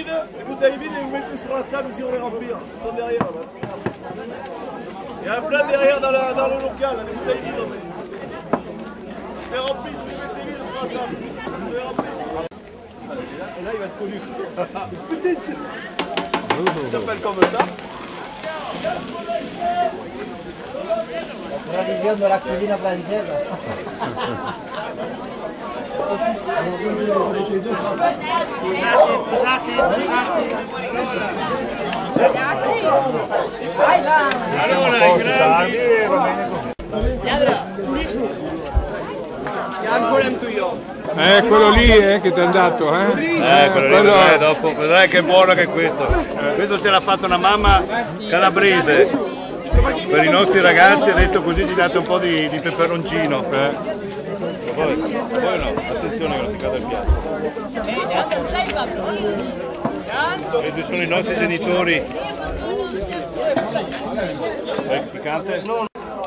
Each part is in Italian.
vides et vous mettez sur la table si on les remplir. Ils sont derrière là. Il y a un plein derrière dans le local, les bouteilles vides. Je les remplis, si vous mettez vides sur la table. Je les remplis. Et là il va être connu. Putain, il s'appelle comme ça. La tradizione della cucina francese. Quello lì che ti è andato, quello lì, dopo, vedrai che buono che è questo. Questo ce l'ha fatto una mamma calabrese. Per i nostri ragazzi ha detto così ci date un po' di peperoncino. Poi no, attenzione che non ti cade il piatto. Questi sono i nostri genitori. Piccante? No.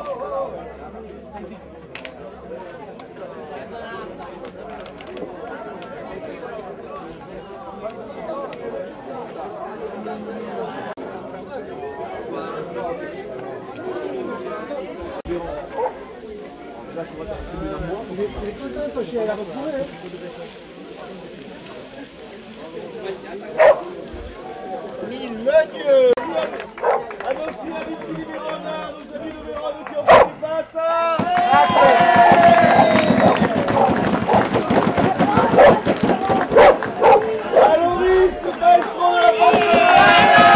Mille Dieu! A nostri amici di Verona, nos amis de Verona qui ont fait des pâtes! Allons-y, maestro de la pasta!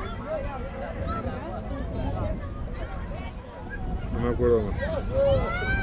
Non me acuerdo más.